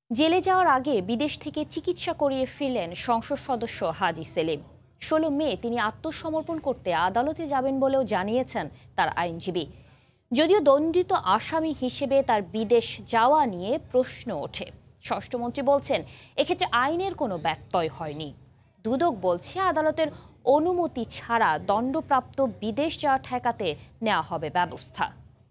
জেলে যাওয়ার আগে বিদেশ থেকে চিকিৎসা করিয়ে ফিরলেন সংসদ সদস্য হাজী সেলিম। ১৬ মে তিনি আত্মসমর্পণ করতে আদালতে যাবেন বলেও জানিয়েছেন তার আইনজীবী। যদিও দণ্ডিত আসামি হিসেবে তার বিদেশ যাওয়া নিয়ে প্রশ্ন ওঠে, স্বরাষ্ট্রমন্ত্রী বলছেন এক্ষেত্রে আইনের কোনো ব্যত্যয় হয়নি। দুদক বলছে আদালতের অনুমতি ছাড়া দণ্ডপ্রাপ্ত বিদেশ যাওয়া ঠেকাতে নেওয়া হবে ব্যবস্থা।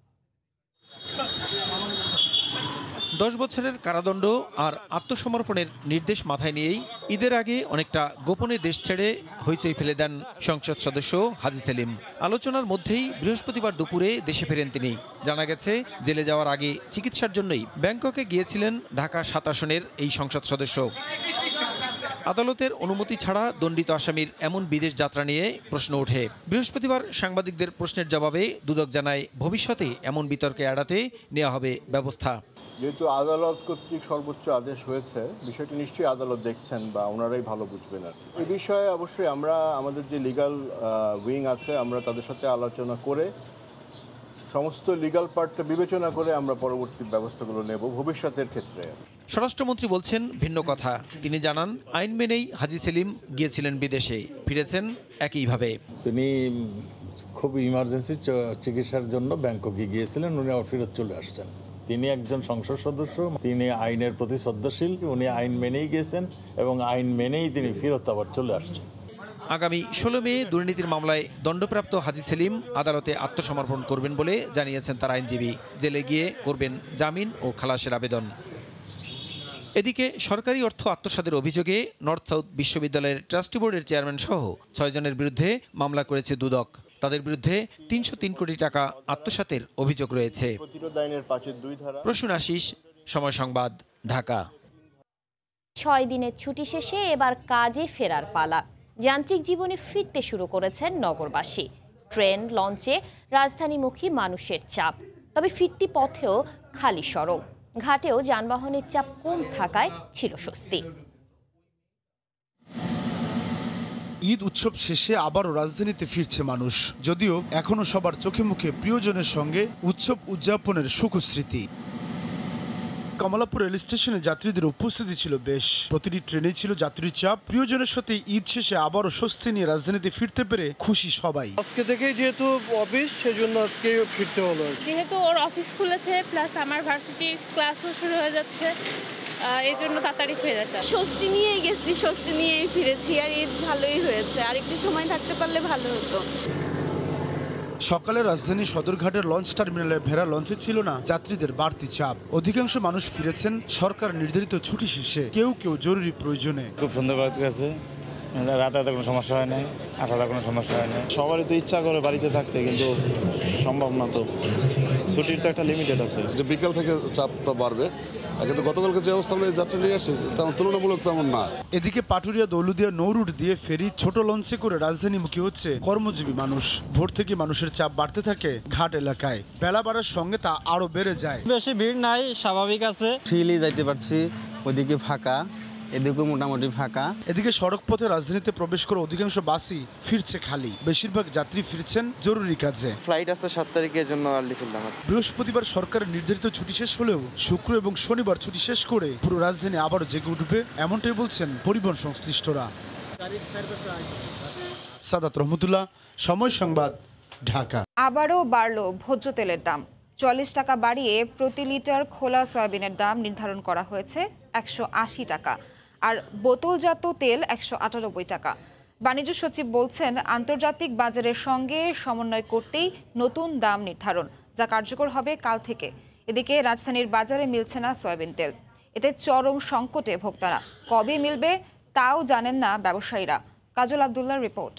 10 বছরের কারাদণ্ড আর আত্মসমর্পণের নির্দেশ মাথায় নিয়েই ঈদের আগে অনেকটা গোপনে দেশ ছেড়ে হইচই ফেলে দেন সংসদ সদস্য হাজী সেলিম। আলোচনার মধ্যেই বৃহস্পতিবার দুপুরে দেশে ফেরেন তিনি। জানা গেছে জেলে যাওয়ার আগে চিকিৎসার জন্যই ব্যাংককে গিয়েছিলেন ঢাকা 7 আসনের এই সংসদ সদস্য। আদালতের অনুমতি ছাড়া দণ্ডিত আসামির এমন বিদেশ যাত্রা নিয়ে প্রশ্ন ওঠে। বৃহস্পতিবার সাংবাদিকদের প্রশ্নের জবাবে দুদক জানায় ভবিষ্যতে এমন বিতর্কে এড়াতে নেওয়া হবে ব্যবস্থা। যেহেতু আদালত কর্তৃক সর্বোচ্চ আদেশ হয়েছে, বিষয়টি নিশ্চয়ই আদালত দেখছেন বা ওনারাই ভালো বুঝবেন আর কি। এই বিষয়ে অবশ্যই আমরা আমাদের যে লিগ্যাল উইং আছে আমরা তাদের সাথে আলোচনা করে সমস্ত লিগ্যাল পার্টটা বিবেচনা করে আমরা পরবর্তী ব্যবস্থাগুলো নেব ভবিষ্যতের ক্ষেত্রে। স্বরাষ্ট্রমন্ত্রী বলছেন ভিন্ন কথা। তিনি জানান আইন মেনেই হাজী সেলিম গিয়েছিলেন বিদেশে, ফিরেছেন একইভাবে। তিনি খুব ইমার্জেন্সি চিকিৎসার জন্য ব্যাংককে গিয়েছিলেন, উনি আবার ফেরত চলে আসছেন। তিনি একজন সংসদ সদস্য, তিনি আইনের প্রতি শ্রদ্ধাশীল, উনি আইন মেনেই গিয়েছেন এবং আইন মেনেই তিনি ফেরত আবার চলে আসছেন। আগামী 16 মে দুর্নীতির মামলায় দণ্ডপ্রাপ্ত হাজী সেলিম আদালতে আত্মসমর্পণ করবেন বলে জানিয়েছেন তার আইনজীবী। জেলে গিয়ে করবেন জামিন ও খালাসের আবেদন। এদিকে সরকারি অর্থ আত্মসাতের অভিযোগে নর্থ সাউথ বিশ্ববিদ্যালয়ের ট্রাস্টি বোর্ডের চেয়ারম্যান সহ 6 জনের বিরুদ্ধে মামলা করেছে দুদক। তাদের বিরুদ্ধে 303 কোটি টাকা আত্মসাতের অভিযোগ রয়েছে। প্রসূন আশিস, সময় সংবাদ, ঢাকা। 6 দিনের ছুটি শেষে এবার কাজে ফেরার পালা। যান্ত্রিক জীবনে ফিরতে শুরু করেছেন নগরবাসী। ট্রেন, লঞ্চে রাজধানীমুখী মানুষের চাপ, তবে ফিরতি পথেও খালি সড়ক। ঘাটেও যানবাহনের চাপ কম থাকায় ছিল স্বস্তি। ঈদ উৎসব শেষে আবারও রাজধানীতে ফিরছে মানুষ, যদিও এখনো সবার চোখে মুখে প্রিয়জনের সঙ্গে উৎসব উদযাপনের সুখস্মৃতি। কমলাপুর রেল স্টেশনে যাত্রীদের উপস্থিতি ছিল বেশ। প্রতিটি ট্রেনে ছিল যাত্রীর চাপ। প্রিয়জনের সাথে ঈদ শেষে আবারও স্বস্তি নিয়ে রাজধানীতে ফিরতে পেরে খুশি সবাই। আজকে থেকেই যেহেতু অফিস, সেজন্য আজকে ফিরতে হলো। যেহেতু ওর অফিস খুলেছে, প্লাস আমার ভার্সিটির ক্লাসও শুরু হয়ে যাচ্ছে, এই জন্য তাড়াতাড়ি ফেরাটা। স্বস্তি নিয়েই গেছি, স্বস্তি নিয়েই ফিরেছি। আর ঈদ ভালোই হয়েছে, আর একটু সময় থাকতে পারলে ভালো হতো। সকালে রাজধানী সদরঘাটের লঞ্চ টার্মিনালে ভেড়া লঞ্চে ছিল না যাত্রীদের বাড়তি চাপ। অধিকাংশ মানুষ ফিরেছেন সরকার নির্ধারিত ছুটি শেষে, কেউ কেউ জরুরি প্রয়োজনে। খুব সুন্দর গেছে, রাতে কোনো সমস্যা হয় না, আঠাতে কোনো সমস্যা হয় না। সবারই তো ইচ্ছা করে বাড়িতে থাকতে, কিন্তু সম্ভব না। তো ছুটির তো একটা লিমিটেড আছে, যে বিকাল থেকে চাপটা বাড়বে। কিন্তু গতকালকে যে অবস্থা হলো যাত্রী নিয়ে আসছে তেমন তুলনামূলক তেমন না। এদিকে পাটুরিয়া দৌলুদিয়া নৌরুট দিয়ে ফেরি ছোট লঞ্চে করে রাজধানীমুখী হচ্ছে কর্মজীবী মানুষ। ভোর থেকে মানুষের চাপ বাড়তে থাকে ঘাট এলাকায়। বেলা বাড়ার সঙ্গে তা আরো বেড়ে যায়। বেশি ভিড় নাই, স্বাভাবিক আছে। ফ্রিলি যাইতে পারছি, ওদিকে ফাঁকা, এদিকে মোটামুটি ফাঁকা। এদিকে সড়ক পথে রাজধানীতে প্রবেশ করে অধিকাংশ বাসই ফিরছে খালি। বেশিরভাগ যাত্রী ফিরছেন জরুরি কাজে। ফ্লাইট আছে 7 তারিখের জন্য আর্লি ফিরলাম। বৃহস্পতিবার সরকারের নির্ধারিত ছুটি শেষ হলেও শুক্র এবং শনিবার ছুটি শেষ করে পুরো রাজধানী আবারও জেগে উঠবে, এমনটাই বলছেন পরিবহন সংশ্লিষ্টরা। সাদাত রহমতুল্লাহ, সময় সংবাদ, ঢাকা। আবারও বাড়ল ভোজ্য তেলের দাম। 40 টাকা বাড়িয়ে প্রতি লিটার খোলা সয়াবিনের দাম নির্ধারণ করা হয়েছে 180 টাকা, আর বোতলজাত তেল 198 টাকা। বাণিজ্য সচিব বলছেন আন্তর্জাতিক বাজারের সঙ্গে সমন্বয় করতেই নতুন দাম নির্ধারণ, যা কার্যকর হবে কাল থেকে। এদিকে রাজধানীর বাজারে মিলছে না সয়াবিন তেল, এতে চরম সংকটে ভোক্তারা। কবে মিলবে তাও জানেন না ব্যবসায়ীরা। কাজল আব্দুল্লাহর রিপোর্ট।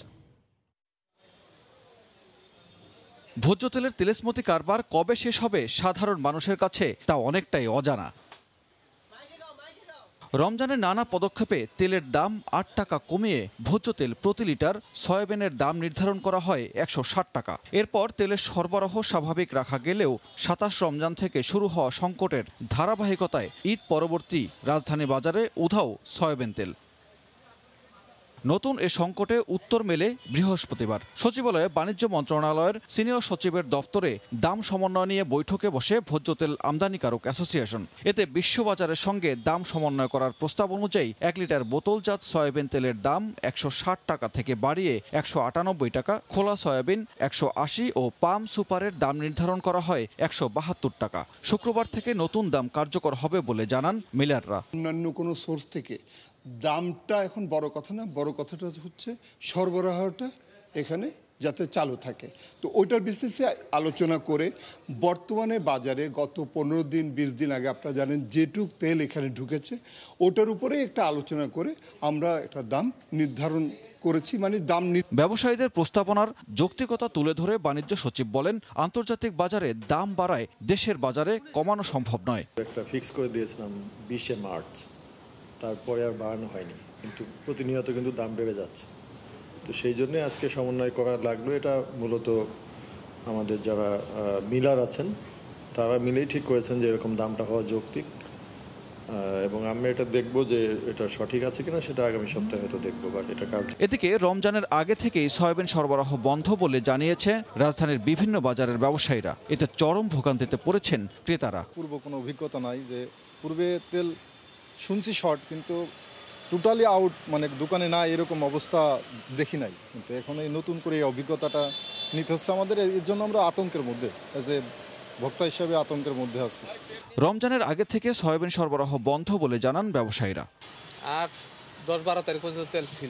ভোজ্য তেলের তিলেস্মতি কারবার কবে শেষ হবে সাধারণ মানুষের কাছে তা অনেকটাই অজানা। রমজানের নানা পদক্ষেপে তেলের দাম 8 টাকা কমিয়ে ভোজ্য তেল প্রতি লিটার সয়াবিনের দাম নির্ধারণ করা হয় 160 টাকা। এরপর তেলের সরবরাহ স্বাভাবিক রাখা গেলেও 27 রমজান থেকে শুরু হওয়া সংকটের ধারাবাহিকতায় ঈদ পরবর্তী রাজধানী বাজারে উধাও সয়াবিন তেল। নতুন এ সংকটে উত্তর মেলে বৃহস্পতিবার সচিবালয়ে বাণিজ্য মন্ত্রণালয়ের সিনিয়র সচিবের দফতরে দাম সমন্বয় নিয়ে বৈঠকে বসে ভোজ্য তেল আমদানিকারক অ্যাসোসিয়েশন। এতে বিশ্ববাজারের সঙ্গে দাম সমন্বয় করার প্রস্তাব অনুযায়ী 1 লিটার বোতলজাত সয়াবিন তেলের দাম 160 টাকা থেকে বাড়িয়ে 198 টাকা, খোলা সয়াবিন 180 ও পাম সুপারের দাম নির্ধারণ করা হয় 172 টাকা। শুক্রবার থেকে নতুন দাম কার্যকর হবে বলে জানান মিলাররা। অন্যান্য কোনো সোর্স থেকে দামটা এখন বড় কথা না, বড় কথাটা হচ্ছে সরবরাহটা এখানে যাতে চালু থাকে। তো ওইটার ভিত্তিতে আলোচনা করে বর্তমানে বাজারে গত 15 দিন 20 দিন আগে আপনারা জানেন যেটুক তেল এখানে ঢুকেছে ওটার উপরে একটা আলোচনা করে আমরা একটা দাম নির্ধারণ করেছি। মানে দাম ব্যবসায়ীদের প্রস্তাবনার যৌক্তিকতা তুলে ধরে বাণিজ্য সচিব বলেন, আন্তর্জাতিক বাজারে দাম বাড়ায় দেশের বাজারে কমানো সম্ভব নয়। একটা ফিক্স করে দিয়েছিলাম 20 মার্চ, তারপরে আর বাড়ানো হয়নি, কিন্তু প্রতিনিয়ত কিন্তু দাম বেড়ে যাচ্ছে। তো সেই জন্য আজকে সমন্বয় করা লাগলো। এটা মূলত আমাদের যারা মিলার আছেন তারা মিলেই ঠিক করেছেন যে এরকম দামটা হওয়া যৌক্তিক, এবং আমরা এটা দেখবো যে এটা সঠিক আছে কিনা, সেটা আগামী সপ্তাহে হয়তো দেখবো। বাট এটা কাজ। এদিকে রমজানের আগে থেকেই সয়াবিন সরবরাহ বন্ধ বলে জানিয়েছে রাজধানীর বিভিন্ন বাজারের ব্যবসায়ীরা। এতে চরম ভোগান্তিতে পড়েছেন ক্রেতারা। পূর্ব কোনো অভিজ্ঞতা নাই, যে পূর্বে তেল শুনছি শর্ট, কিন্তু টোটালি আউট, মানে দোকানে না এরকম অবস্থা দেখি নাই। কিন্তু এখন এই নতুন করে এই অভিজ্ঞতাটা নিতে হচ্ছে আমাদের। এর জন্য আমরা আতঙ্কের মধ্যে, এজ এ ভোক্তা হিসেবে আতঙ্কের মধ্যে আছি। রমজানের আগে থেকে সয়াবিন সরবরাহ বন্ধ বলে জানান ব্যবসায়ীরা। আর 10-12 তারিখ পর্যন্ত তেল ছিল,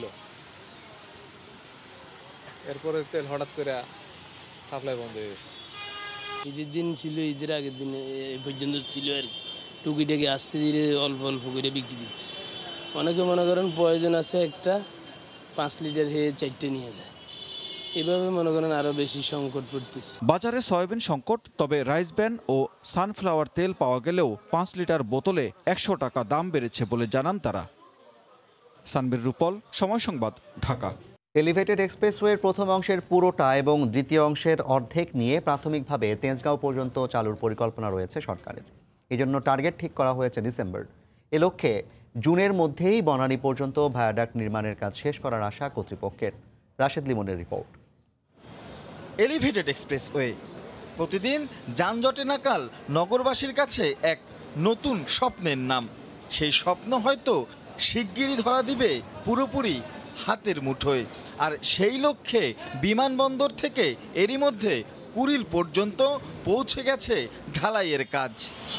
এরপরে তেল হঠাৎ করে সাপ্লাই বন্ধ হয়ে গেছে। ঈদের দিন ছিল, ঈদের আগের দিন এই পর্যন্ত ছিল আর টুকিটাকে আসতে ধীরে অল্প অল্প করে বিক্রি দিচ্ছে। অনেকে মনে করেন প্রয়োজন আছে একটা 5 লিটার হয়ে 4টে নিয়ে যায়, এভাবে মনে করেন আরো বেশি সংকট পড়তেছে। বাজারে সয়াবিন সংকট, তবে রাইস ব্র্যান ও সানফ্লাওয়ার তেল পাওয়া গেলেও 5 লিটার বোতলে 100 টাকা দাম বেড়েছে বলে জানান তারা। সানবীর রূপল, সময় সংবাদ, ঢাকা। এলিভেটেড এক্সপ্রেসওয়ের প্রথম অংশের পুরোটা এবং দ্বিতীয় অংশের অর্ধেক নিয়ে প্রাথমিকভাবে তেজগাঁও পর্যন্ত চালুর পরিকল্পনা রয়েছে সরকারের। এজন্য টার্গেট ঠিক করা হয়েছে ডিসেম্বর। এ লক্ষ্যে জুনের মধ্যেই বনানী পর্যন্ত ভায়াডাক্ট নির্মাণের কাজ শেষ করার আশা কর্তৃপক্ষের। রাশেদ লিমনের রিপোর্ট। এলিভেটেড এক্সপ্রেসওয়ে প্রতিদিন যানজটে নাকাল নগরবাসীর কাছে এক নতুন স্বপ্নের নাম। সেই স্বপ্ন হয়তো শিগগিরই ধরা দিবে পুরোপুরি হাতের মুঠোয়। আর সেই লক্ষ্যে বিমানবন্দর থেকে এরই মধ্যে কুড়িল পর্যন্ত পৌঁছে গেছে ঢালাইয়ের কাজ।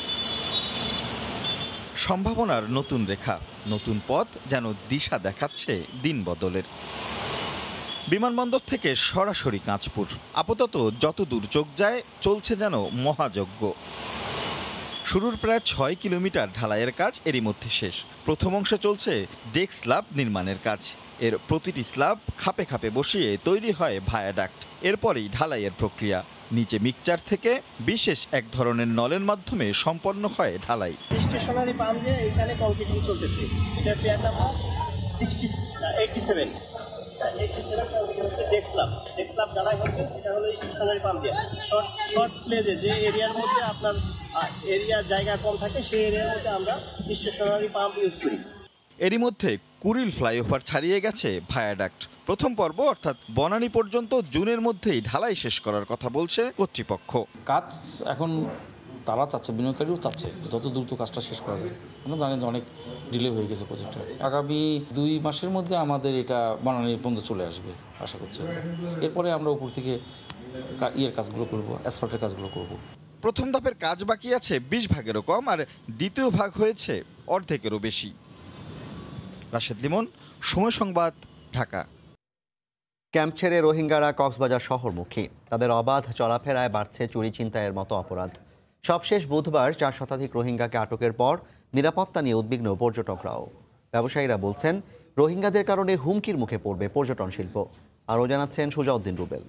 সম্ভাবনার নতুন রেখা, নতুন পথ যেন দিশা দেখাচ্ছে দিন বদলের। বিমানবন্দর থেকে সরাসরি কাঁচপুর, আপাতত যতদূর চোখ যায় চলছে যেন মহাযজ্ঞ। শুরুর প্রায় 6 কিলোমিটার ঢালাইয়ের কাজ এরই মধ্যে শেষ। প্রথম অংশে চলছে ডেক স্ল্যাব নির্মাণের কাজ। এর প্রতিটি স্ল্যাব খাপে খাপে বসিয়ে তৈরি হয় ভায়াডাক্ট। এরপরই ঢালাইয়ের প্রক্রিয়া। নিচে মিক্সচার থেকে বিশেষ এক ধরনের নলের মাধ্যমে সম্পন্ন হয় ঢালাই। স্টেশনারি পাম্প দিয়ে এখানে কংক্রিটিং চলতেছে। এটা পেয়ার নাম্বার 87 ডেক স্ল্যাব ঢালাই হচ্ছে। এটা হলো স্টেশনারি পাম্প দিয়ে শর্ট প্লেজে যে এরিয়ার মধ্যে আপনার এরিয়ার জায়গা কম থাকে সেই এরিয়ার মধ্যে আমরা স্টেশনারি পাম্প ইউজ করি। এরই মধ্যে কুড়িল ফ্লাইওভার ছাড়িয়ে গেছে ভায়াডাক্ট। প্রথম পর্ব অর্থাৎ বনানী পর্যন্ত জুনের মধ্যেই ঢালাই শেষ করার কথা বলছে কর্তৃপক্ষ। কাজ এখন তারা চাচ্ছে, বিনিয়োগকারীও চাচ্ছে যত দ্রুত কাজটা শেষ করা যায়। আমরা জানেন যে অনেক ডিলে হয়ে গেছে প্রজেক্টটা। আগামী 2 মাসের মধ্যে আমাদের এটা বনানী পর্যন্ত চলে আসবে আশা করছি। এরপরে আমরা উপর থেকে কাজগুলো করবো, অ্যাসফল্টের কাজগুলো করব। প্রথম ধাপের কাজ বাকি আছে 20 ভাগেরও কম, আর দ্বিতীয় ভাগ হয়েছে অর্ধেকেরও বেশি। রাশেদ লিমন, সময় সংবাদ, ঢাকা। ক্যাম্প ছেড়ে রোহিঙ্গারা কক্সবাজার শহরমুখী। তাদের অবাধ চলাফেরায় বাড়ছে চুরি ছিনতাইয়ের মতো অপরাধ। সবশেষ বুধবার 4 শতাধিক রোহিঙ্গাকে আটকের পর নিরাপত্তা নিয়ে উদ্বিগ্ন পর্যটকরাও। ব্যবসায়ীরা বলছেন রোহিঙ্গাদের কারণে হুমকির মুখে পড়বে পর্যটন শিল্প। আরও জানাচ্ছেন সুজাউদ্দিন রুবেল।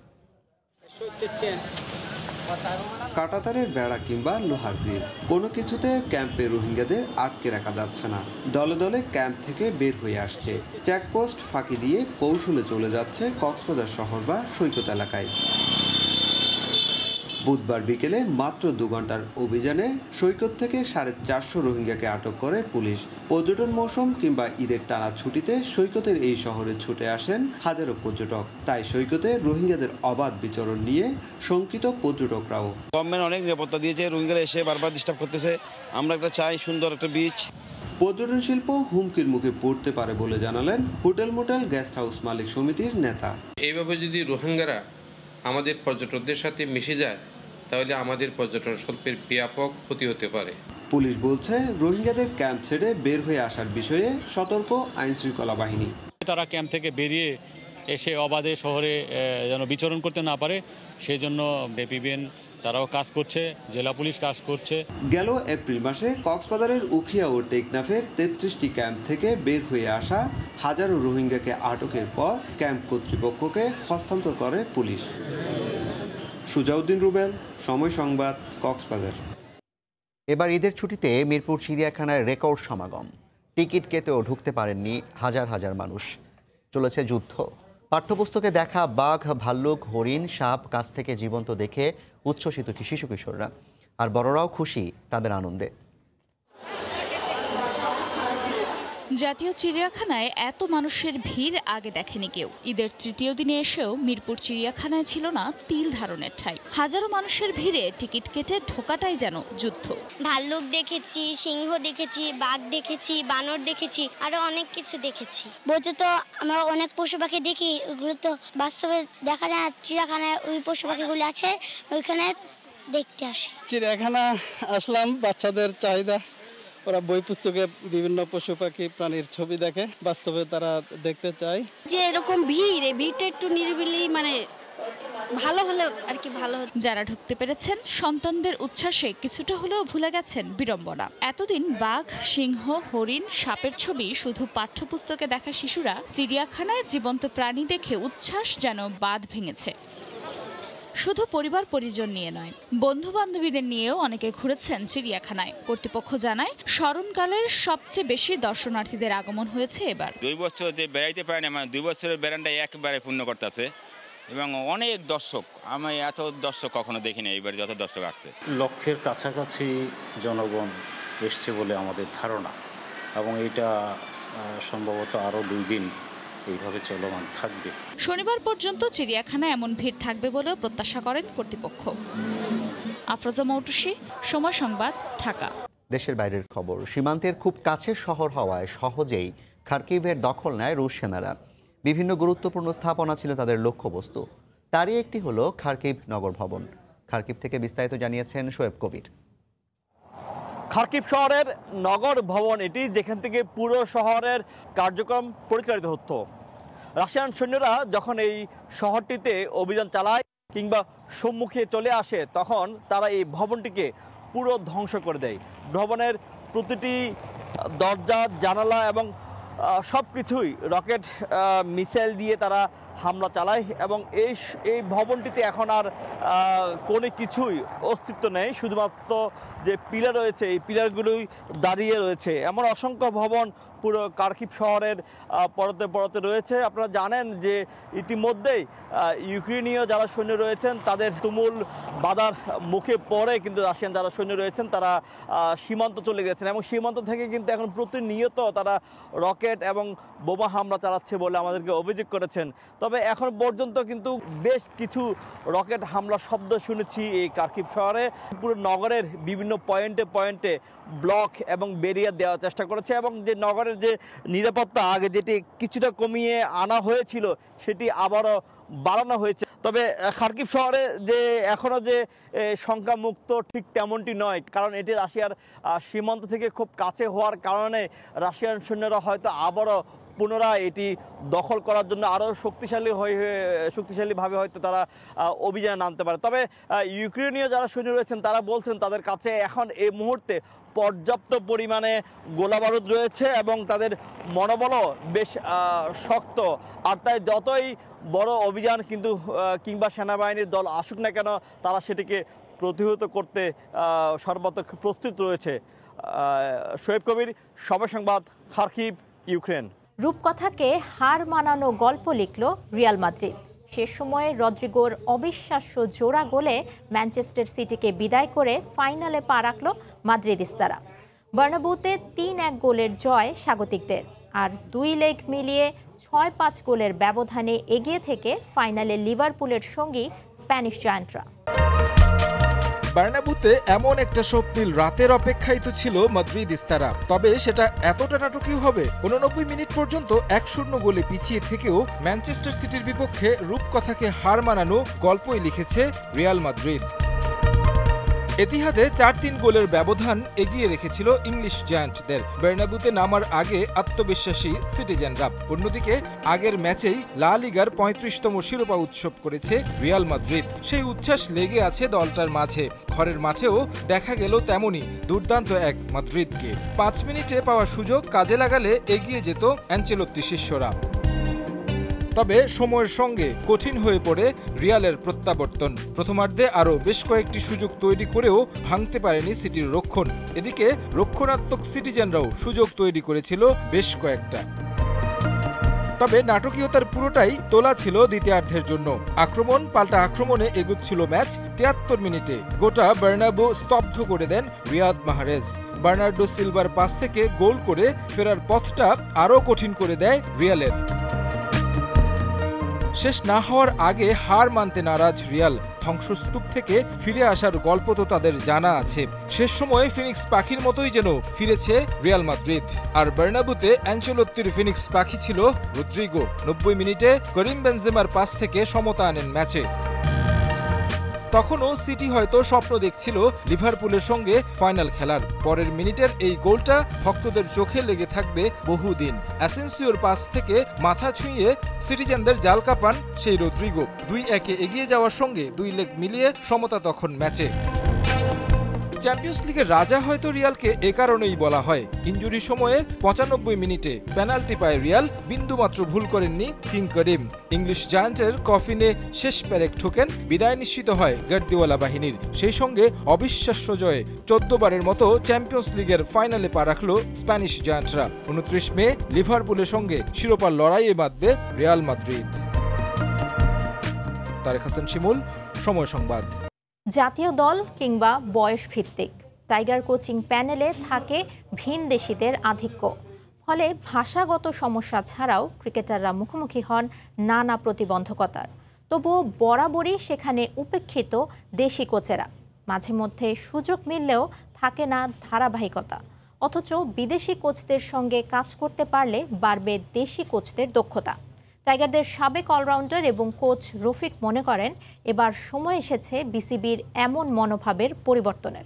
কাঁটাতারের বেড়া কিংবা লোহার গ্রিল, কোনো কিছুতে ক্যাম্পে রোহিঙ্গাদের আটকে রাখা যাচ্ছে না। দলে দলে ক্যাম্প থেকে বের হয়ে আসছে। চেকপোস্ট ফাঁকি দিয়ে কৌশলে চলে যাচ্ছে কক্সবাজার শহর বা সৈকত এলাকায়। বুধবার বিকেলে মাত্র 2 ঘন্টার অভিযানে সৈকত থেকে 450 রোহিঙ্গাকে আটক করে পুলিশ। পর্যটন মৌসুম কিংবা ঈদের টানা ছুটিতে সৈকতের এই শহরে ছুটে আসেন হাজারো পর্যটক। তাই সৈকতে রোহিঙ্গাদের অবাধ বিচরণ নিয়ে শঙ্কিত পর্যটকরাও। গভর্নমেন্ট অনেক নিরাপত্তা দিয়েছে, রোহিঙ্গারা এসে বারবার ডিস্টার্ব করতেছে। আমরা একটা চাই সুন্দর একটা বিচ। পর্যটন শিল্প হুমকির মুখে পড়তে পারে বলে জানালেন হোটেল মোটেল গেস্ট হাউস মালিক সমিতির নেতা। এইভাবে যদি রোহিঙ্গারা আমাদের পর্যটকদের সাথে মিশে যায় তাহলে আমাদের পর্যটন শিল্পের ব্যাপক ক্ষতি হতে পারে। পুলিশ বলছে রোহিঙ্গাদের ক্যাম্প ছেড়ে বের হয়ে আসার বিষয়ে সতর্ক আইন শৃঙ্খলা বাহিনী। তারা ক্যাম্প থেকে বেরিয়ে এসে অবাধে শহরে যেন বিচরণ করতে না পারে সেজন্য বিপিবিএন তারাও কাজ করছে, জেলা পুলিশ কাজ করছে। গেল এপ্রিল মাসে কক্সবাজারের উখিয়া ও টেকনাফের 33টি ক্যাম্প থেকে বের হয়ে আসা হাজারো রোহিঙ্গাকে আটকের পর ক্যাম্প কর্তৃপক্ষকে হস্তান্তর করে পুলিশ। সুজাউদ্দিন রুবেল, সময় সংবাদ, কক্সবাজার। এবার ঈদের ছুটিতে মিরপুর চিড়িয়াখানায় রেকর্ড সমাগম। টিকিট কেটেও ঢুকতে পারেননি হাজার হাজার মানুষ। চলেছে যুদ্ধ। পাঠ্যপুস্তকে দেখা বাঘ, ভাল্লুক, হরিণ, সাপ কাছ থেকে জীবন্ত দেখে উচ্ছ্বসিত শিশু কিশোররা, আর বড়রাও খুশি তাদের আনন্দে। জাতীয় চিড়িয়াখানায় এত মানুষের ভিড় আগে দেখেনি কেউ। ঈদের তৃতীয় দিনে এসেও মিরপুর চিড়িয়াখানায় ছিল না তিল ধারণের ঠাঁই। হাজারো মানুষের ভিড়ে টিকিট কেটে ঢোকাটাই যেন যুদ্ধ। ভাল্লুক দেখেছি, সিংহ দেখেছি, বাঘ দেখেছি, বানর দেখেছি, আরো অনেক কিছু দেখেছি। বলতে তো আমরা অনেক পশু পাখি দেখি, ওগুলো তো বাস্তবে দেখা যায় না। চিড়িয়াখানায় ওই পশু পাখিগুলো আছে, ওইখানে দেখতে আসি। চিড়িয়াখানা আসলাম বাচ্চাদের চাহিদা, ওরা বই পুস্তকে বিভিন্ন পশু পাখি প্রাণীর ছবি দেখে, বাস্তবে তারা দেখতে চায়। যে এরকম ভিড়, এই ভিড়টা একটু নিরিবিলি মানে ভালো হলে আর কি ভালো হতো। যারা ঢুকতে পেরেছেন সন্তানদের উচ্ছ্বাসে কিছুটা হলেও ভুলে গেছেন বিড়ম্বনা। এতদিন বাঘ, সিংহ, হরিণ, সাপের ছবি শুধু পাঠ্যপুস্তকে দেখা শিশুরা চিড়িয়াখানায় জীবন্ত প্রাণী দেখে উচ্ছ্বাস যেন বাঁধ ভেঙেছে। শুধু পরিবার পরিজন নিয়ে নয়, বন্ধু বান্ধবীদের নিয়েও অনেকে ঘুরেছেন চিড়িয়াখানায়। কর্তৃপক্ষ জানায় স্মরণকালের সবচেয়ে বেশি দর্শনার্থীদের আগমন হয়েছে এবার। 2 বছর যে বেড়াইতে পারে না, 2 বছরের বেড়ানটা একেবারে পূর্ণ করতেছে এবং অনেক দর্শক, আমি এত দর্শক কখনো দেখিনি এইবার যত দর্শক আসছে। লক্ষের কাছাকাছি জনগণ এসছে বলে আমাদের ধারণা, এবং এটা সম্ভবত আরও 2 দিন এইভাবে চলমান থাকবে। শনিবার পর্যন্ত চিড়িয়াখানায় এমন ভিড় থাকবে বলেও প্রত্যাশা করেন কর্তৃপক্ষ। আফরোজা মৌটুসী, সময় সংবাদ, ঢাকা। দেশের বাইরের খবর। সীমান্তের খুব কাছের শহর হওয়ায় সহজেই খার্কিভের দখল নেয় রুশ সেনারা। বিভিন্ন গুরুত্বপূর্ণ স্থাপনা ছিল তাদের লক্ষ্যবস্তু। তারই একটি হলো খার্কিভ নগর ভবন। খার্কিভ থেকে বিস্তারিত জানিয়েছেন শোয়েব কবির। খার্কিভ শহরের নগর ভবন এটি, যেখান থেকে পুরো শহরের কার্যক্রম পরিচালিত হতো। রাশিয়ান সৈন্যরা যখন এই শহরটিতে অভিযান চালায় কিংবা সম্মুখে চলে আসে, তখন তারা এই ভবনটিকে পুরো ধ্বংস করে দেয়। ভবনের প্রতিটি দরজা, জানালা এবং সব কিছুই রকেট মিসাইল দিয়ে তারা হামলা চালায় এবং এই ভবনটিতে এখন আর কোনো কিছুই অস্তিত্ব নেই। শুধুমাত্র যে পিলার রয়েছে, এই পিলারগুলোই দাঁড়িয়ে রয়েছে। এমন অসংখ্য ভবন পুরো খার্কিভ শহরের পরতে পরতে রয়েছে। আপনারা জানেন যে ইতিমধ্যেই ইউক্রেনীয় যারা সৈন্য রয়েছেন তাদের তুমুল বাধার মুখে পড়ে কিন্তু রাশিয়ান যারা সৈন্য রয়েছেন তারা সীমান্ত চলে গেছেন এবং সীমান্ত থেকে কিন্তু এখন প্রতিনিয়ত তারা রকেট এবং বোমা হামলা চালাচ্ছে বলে আমাদেরকে অভিযোগ করেছেন। তবে এখন পর্যন্ত কিন্তু বেশ কিছু রকেট হামলা শব্দ শুনেছি এই খার্কিভ শহরে। পুরো নগরের বিভিন্ন পয়েন্টে পয়েন্টে ব্লক এবং ব্যারিয়ার দেওয়ার চেষ্টা করেছে এবং যে নগরের যে নিরাপত্তা আগে যেটি কিছুটা কমিয়ে আনা হয়েছিল সেটি আবারও বাড়ানো হয়েছে। তবে খার্কিভ শহরে যে এখনো যে সংখ্যামুক্ত ঠিক তেমনটি নয়, কারণ এটি রাশিয়ার সীমান্ত থেকে খুব কাছে হওয়ার কারণে রাশিয়ান সৈন্যরা হয়তো আবারও পুনরায় এটি দখল করার জন্য আরও শক্তিশালীভাবে হয়তো তারা অভিযানে নামতে পারে। তবে ইউক্রেনীয় যারা সৈন্য রয়েছেন তারা বলছেন তাদের কাছে এখন এই মুহূর্তে পর্যাপ্ত পরিমাণে গোলাবারুদ রয়েছে এবং তাদের মনোবলও বেশ শক্ত। আর তাই যতই বড় অভিযান কিন্তু কিংবা সেনাবাহিনীর দল আসুক না কেন, তারা সেটিকে প্রতিহত করতে সর্বাত্মক প্রস্তুত রয়েছে। শোয়েব কবির, সময় সংবাদ, খার্কিভ, ইউক্রেন। রূপকথাকে হার মানানো গল্প লিখল রিয়াল মাদ্রিদ। শেষ সময়ে রদ্রিগোর অবিশ্বাস্য জোড়া গোলে ম্যানচেস্টার সিটিকে বিদায় করে ফাইনালে পা রাখল মাদ্রিদিস্তারা। বার্নাব্যুতে ৩-১ গোলের জয় স্বাগতিকদের, আর ২ লেগ মিলিয়ে ৬-৫ গোলের ব্যবধানে এগিয়ে থেকে ফাইনালে লিভারপুলের সঙ্গী স্প্যানিশ জায়ান্টরা। বার্নাব্যুতে এমন একটা স্বপ্নিল রাতের অপেক্ষায় তো ছিল মাদ্রিদিস্তারা, তবে সেটা এতটা নাটকীয় হবে? ৮৯ মিনিট পর্যন্ত ১-০ গোলে পিছিয়ে থেকেও ম্যানচেস্টার সিটির বিপক্ষে রূপকথাকে হার মানানো গল্পই লিখেছে রিয়াল মাদ্রিদ। এতিহাদে ৪-৩ গোলের ব্যবধান এগিয়ে রেখেছিল ইংলিশ জায়ান্টদের। বার্নাব্যুতে নামার আগে আত্মবিশ্বাসী সিটিজেনরা। অন্যদিকে আগের ম্যাচেই লা লিগার ৩৫তম শিরোপা উৎসব করেছে রিয়াল মাদ্রিদ। সেই উচ্ছ্বাস লেগে আছে দলটার মাঝে। ঘরের মাঠেও দেখা গেল তেমনই দুর্দান্ত এক মাদ্রিদকে। ৫ মিনিটে পাওয়া সুযোগ কাজে লাগালে এগিয়ে যেত অ্যানচেলত্তি শিষ্যরা। তবে সময়ের সঙ্গে কঠিন হয়ে পড়ে রিয়ালের প্রত্যাবর্তন। প্রথমার্ধে আরও বেশ কয়েকটি সুযোগ তৈরি করেও ভাঙতে পারেনি সিটির রক্ষণ। এদিকে রক্ষণাত্মক সিটিজেনরাও সুযোগ তৈরি করেছিল বেশ কয়েকটা। তবে নাটকীয়তার পুরোটাই তোলা ছিল দ্বিতীয়ার্ধের জন্য। আক্রমণ পাল্টা আক্রমণে এগুচ্ছিল ম্যাচ। ৭৩ মিনিটে গোটা বার্নাব্যু স্তব্ধ করে দেন রিয়াদ মাহরেজ। বার্নার্ডো সিলভার পাস থেকে গোল করে ফেরার পথটা আরও কঠিন করে দেয় রিয়ালের। শেষ না হওয়ার আগে হার মানতে নারাজ রিয়াল। ধ্বংসস্তূপ থেকে ফিরে আসার গল্প তো তাদের জানা আছে। শেষ সময়ে ফিনিক্স পাখির মতোই যেন ফিরেছে রিয়াল মাদ্রিদ। আর বার্নাব্যুতে অ্যানচেলত্তির ফিনিক্স পাখি ছিল রদ্রিগো। ৯০ মিনিটে করিম বেনজেমার পাস থেকে সমতা আনেন ম্যাচে। তখনও সিটি হয়তো স্বপ্ন দেখছিল লিভারপুলের সঙ্গে ফাইনাল খেলার। পরের মিনিটের এই গোলটা ভক্তদের চোখে লেগে থাকবে বহুদিন। অ্যাসেন্সিওর পাস থেকে মাথা ছুঁয়ে সিটিজেনদের জাল কাঁপান সেই রদ্রিগো। ২-১ এগিয়ে যাওয়ার সঙ্গে ২ লেগ মিলিয়ে সমতা তখন ম্যাচে। চ্যাম্পিয়ন্স লিগের রাজা হয়তো রিয়ালকে এ কারণেই বলা হয়। ইনজুরি সময়ে ৯৫ মিনিটে পেনাল্টি পায় রিয়াল। বিন্দুমাত্র ভুল করেননি কিং করিম। ইংলিশ জায়ান্টের কফিনে শেষ প্যারেক ঠোকেন। বিদায় নিশ্চিত হয় গার্দিওলা বাহিনীর। সেই সঙ্গে অবিশ্বাস্য জয়ে ১৪ বারের মতো চ্যাম্পিয়ন্স লিগের ফাইনালে পা রাখল স্প্যানিশ জায়ান্টরা। ২৯ মে লিভারপুলের সঙ্গে শিরোপার লড়াইয়ে বাঁধবে রিয়াল মাদ্রিদ। তারেক হাসান শিমুল, সময় সংবাদ। জাতীয় দল কিংবা বয়স ভিত্তিক টাইগার কোচিং প্যানেলে থাকে ভিনদেশিদের আধিক্য। ফলে ভাষাগত সমস্যা ছাড়াও ক্রিকেটাররা মুখোমুখি হন নানা প্রতিবন্ধকতার। তবুও বরাবরই সেখানে উপেক্ষিত দেশি কোচেরা। মাঝে মধ্যে সুযোগ মিললেও থাকে না ধারাবাহিকতা। অথচ বিদেশি কোচদের সঙ্গে কাজ করতে পারলে বাড়বে দেশি কোচদের দক্ষতা। টাইগারদের সাবেক অলরাউন্ডার এবং কোচ রফিক মনে করেন এবার সময় এসেছে বিসিবির এমন মনোভাবের পরিবর্তনের।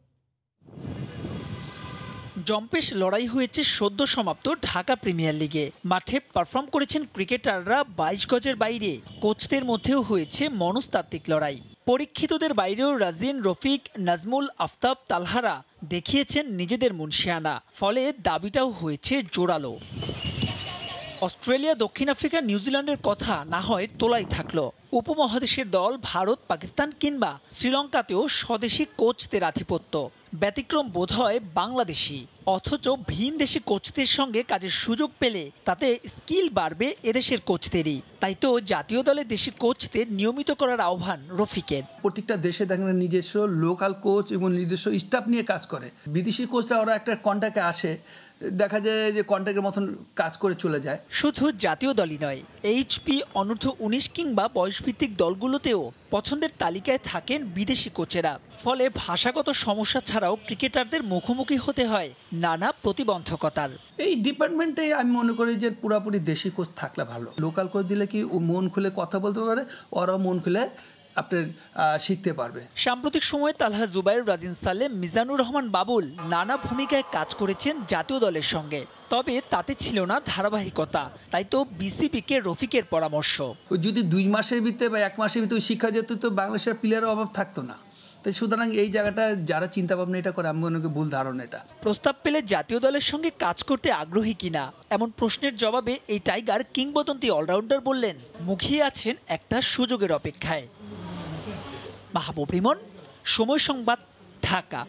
জম্পেশ লড়াই হয়েছে সদ্য সমাপ্ত ঢাকা প্রিমিয়ার লিগে। মাঠে পারফর্ম করেছেন ক্রিকেটাররা ২২ গজের বাইরে। কোচদের মধ্যেও হয়েছে মনস্তাত্ত্বিক লড়াই। পরীক্ষিতদের বাইরেও রাজিন, রফিক, নাজমুল, আফতাব, তালহারা দেখিয়েছেন নিজেদের মুনশিয়ানা। ফলে দাবিটাও হয়েছে জোরালো। অস্ট্রেলিয়া, দক্ষিণ আফ্রিকা, নিউজিল্যান্ডের কথা না হয় তোলাই থাকলো। উপমহাদেশের দল ভারত, পাকিস্তান কিংবা শ্রীলঙ্কাতেও স্বদেশি কোচদের আধিপত্য। ব্যতিক্রম বোধহয় বাংলাদেশি। অথচ ভিন দেশি কোচদের সঙ্গে কাজের সুযোগ পেলে তাতে স্কিল বাড়বে এদেশের কোচদেরই। তাই তো জাতীয় দলে দেশি কোচদের নিয়মিত করার আহ্বান রফিকের। প্রত্যেকটা দেশে দেখেন নিজস্ব লোকাল কোচ এবং নিজস্ব স্টাফ নিয়ে কাজ করে। বিদেশি কোচরা ওরা একটা কন্ট্যাক্টে আসে, দেখা যায় যে কন্ট্যাক্টের মতন কাজ করে চলে যায়। শুধু জাতীয় দলই নয়, এইচপি, অনূর্ধ্ব ১৯ কিংবা বয়সভিত্তিক দলগুলোতেও পছন্দের তালিকায় থাকেন বিদেশি কোচেরা। ফলে ভাষাগত সমস্যা ছাড়াও ক্রিকেটারদের মুখোমুখি হতে হয় নানা প্রতিবন্ধকতার। এই ডিপার্টমেন্টে আমি মনে করি যে পুরাপুরি দেশি কোচ থাকলে ভালো। লোকাল কোচ দিলে কি মন খুলে কথা বলতে পারে, ওরাও মন খুলে আপনার শিখতে পারবে। সাম্প্রতিক সময়ে তালহা জুবাইর, রাজিন সালেম, মিজানুর রহমান বাবুল নানা ভূমিকায় কাজ করেছেন জাতীয় দলের সঙ্গে। তবে তাতে ছিল না ধারাবাহিকতা। তাই তো বিসিবিকে রফিকের পরামর্শ, যদি 2 মাসের ভিতরে বা 1 মাসের ভিতরে শিক্ষা যেত তো বাংলাদেশের প্লেয়ারের অভাব থাকতো না। তাই সুতরাং এই জায়গাটা যারা চিন্তা ভাবনা এটা করে আমি মনে করি ভুল ধারণা। এটা প্রস্তাব পেলে জাতীয় দলের সঙ্গে কাজ করতে আগ্রহী কিনা এমন প্রশ্নের জবাবে এই টাইগার কিংবদন্তি অলরাউন্ডার বললেন, মুখিয়ে আছেন একটা সুযোগের অপেক্ষায়। মাহবুব রিমন, সময় সংবাদ, ঢাকা।